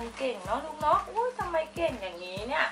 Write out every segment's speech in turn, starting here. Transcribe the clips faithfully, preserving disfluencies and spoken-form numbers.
มเก่งเนาะลูกเนาะอุ้ยทำไมเก่งอย่างนี้เนี่ย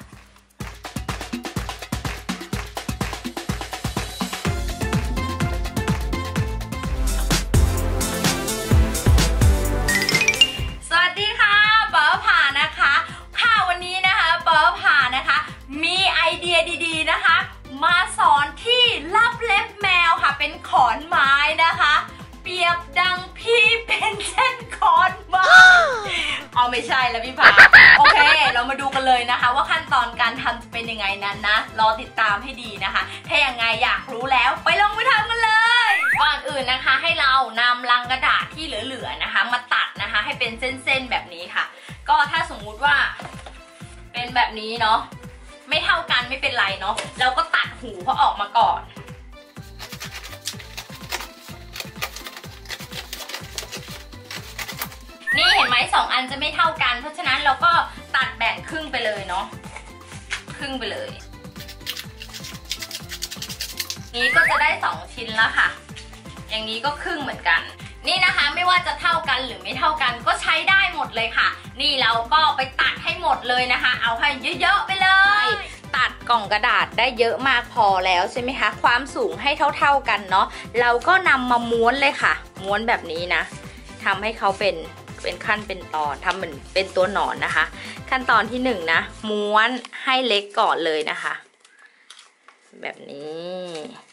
สวัสดีค่ะเป๋าผ่านะคะค่ะวันนี้นะคะเป๋าผ่านะคะมีไอเดียดีๆนะคะมาสอนที่ลับเล็บแมวค่ะเป็นขอนไม้นะคะเปรียบดังพี่เป็นเช่นขอนไม้เอาไม่ใช่แล้วพี่ผาโอเคเรามาดูกันเลยนะคะว่าขั้นตอนการทำจะเป็นยังไงนั้นนะรอติดตามให้ดีนะคะถ้ายังไงอยากรู้แล้วไปลงมือทำกันเลยก่อนอื่นนะคะให้เรานำลังกระดาษที่เหลือๆนะคะมาตัดนะคะให้เป็นเส้นๆแบบนี้ค่ะก็ถ้าสมมุติว่าเป็นแบบนี้เนาะไม่เท่ากันไม่เป็นไรเนาะเราก็ตัดหูเขาออกมาก่อนนี่เห็นไหมสองอันจะไม่เท่ากันเพราะฉะนั้นเราก็ตัดแบ่งครึ่งไปเลยเนาะครึ่งไปเลยนี้ก็จะได้สองชิ้นแล้วค่ะอย่างนี้ก็ครึ่งเหมือนกันนี่นะคะไม่ว่าจะเท่ากันหรือไม่เท่ากันก็ใช้ได้หมดเลยค่ะนี่เราก็ไปตัดให้หมดเลยนะคะเอาให้เยอะๆไปเลยตัดกล่องกระดาษได้เยอะมากพอแล้วใช่ไหมคะความสูงให้เท่าๆกันเนาะเราก็นำมาม้วนเลยค่ะม้วนแบบนี้นะทำให้เขาเป็นเป็นขั้นเป็นตอนทำเหมือนเป็นตัวหนอนนะคะขั้นตอนที่หนึ่งนะม้วนให้เล็กก่อนเลยนะคะแบบนี้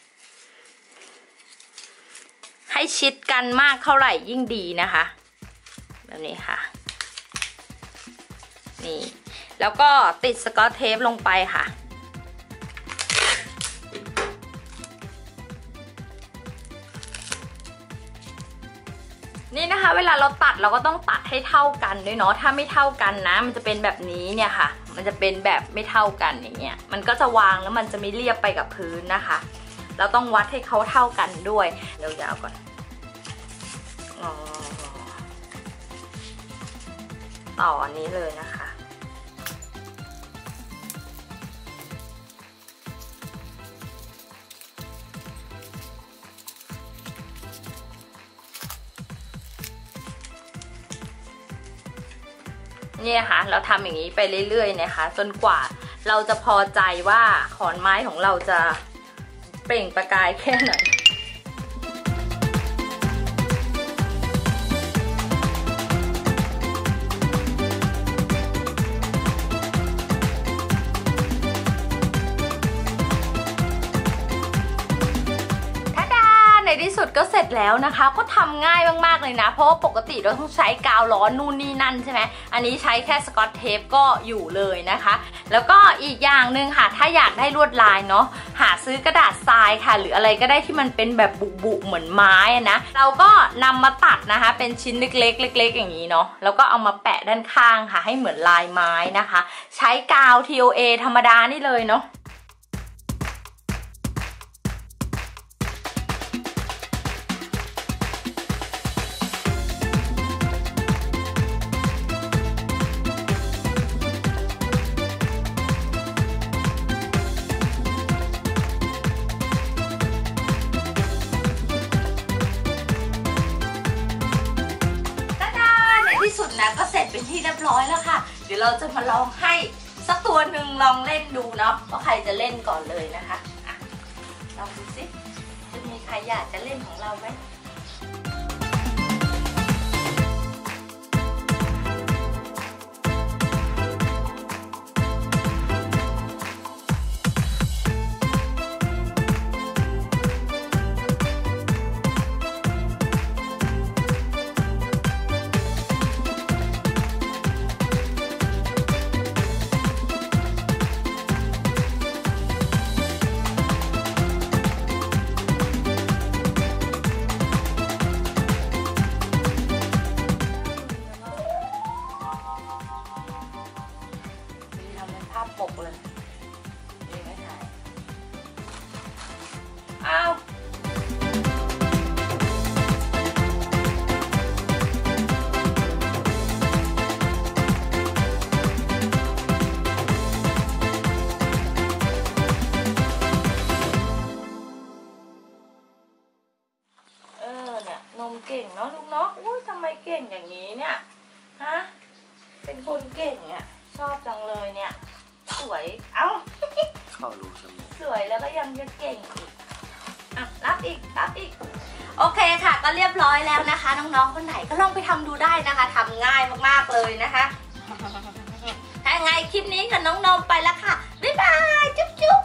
ให้ชิดกันมากเท่าไหร่ยิ่งดีนะคะแบบนี้ค่ะนี่แล้วก็ติดสกอตเทปลงไปค่ะนี่นะคะเวลาเราตัดเราก็ต้องตัดให้เท่ากันด้วยเนาะถ้าไม่เท่ากันนะมันจะเป็นแบบนี้เนี่ยค่ะมันจะเป็นแบบไม่เท่ากันอย่างเงี้ยมันก็จะวางแล้วมันจะไม่เรียบไปกับพื้นนะคะเราต้องวัดให้เขาเท่ากันด้วยเดี๋ยวยาวก่อนต่ออันนี้เลยนะคะเนี่ยค่ะเราทำอย่างนี้ไปเรื่อยๆนะคะจนกว่าเราจะพอใจว่าขอนไม้ของเราจะเปล่งประกายแค่ไหนในที่สุดก็เสร็จแล้วนะคะก็ทำง่ายมากๆเลยนะเพราะว่าปกติเราต้องใช้กาวร้อนนู่นนี่นั่นใช่ไหมอันนี้ใช้แค่สกอตเทปก็อยู่เลยนะคะแล้วก็อีกอย่างหนึ่งค่ะถ้าอยากได้ลวดลายเนาะหาซื้อกระดาษทรายค่ะหรืออะไรก็ได้ที่มันเป็นแบบบุๆเหมือนไม้นะเราก็นำมาตัดนะคะเป็นชิ้นเล็กๆเล็กๆอย่างนี้เนาะแล้วก็เอามาแปะด้านข้างค่ะให้เหมือนลายไม้นะคะใช้กาว ที โอ เอ ธรรมดานี่เลยเนาะที่สุดนะก็เสร็จเป็นที่เรียบร้อยแล้วค่ะเดี๋ยวเราจะมาลองให้สักตัวหนึ่งลองเล่นดูเนาะว่าใครจะเล่นก่อนเลยนะคะอ่ะลองดูสิจะมีใครอยากจะเล่นของเราไหมปกเลยนี่ไม่ถ่ายอ้าวเออเนี่ยนมเก่งเนาะลูกเนาะอุ้ยทำไมเก่งอย่างนี้เนี่ยฮะเป็นคนเก่งอ่ะชอบจังเลยเนี่ยสวยเอ้าเข้ารูจมูกสวยแล้วก็ยังจะเก่งอีกอ่ะรับอีกรับอีกโอเคค่ะก็เรียบร้อยแล้วนะคะน้องๆคนไหนก็ลองไปทำดูได้นะคะทำง่ายมากๆเลยนะคะถ้าไงคลิปนี้กับน้องนมไปแล้วค่ะบ๊ายบายจุ๊บจุ๊บ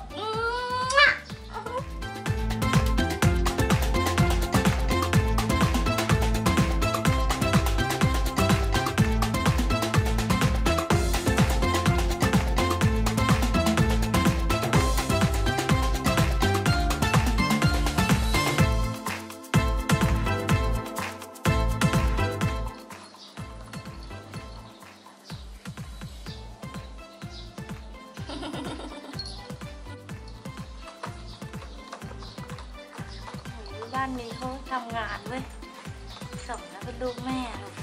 บ้านนี้เขาทำงานเว้ยสมแล้วเป็นลูกแม่ลูก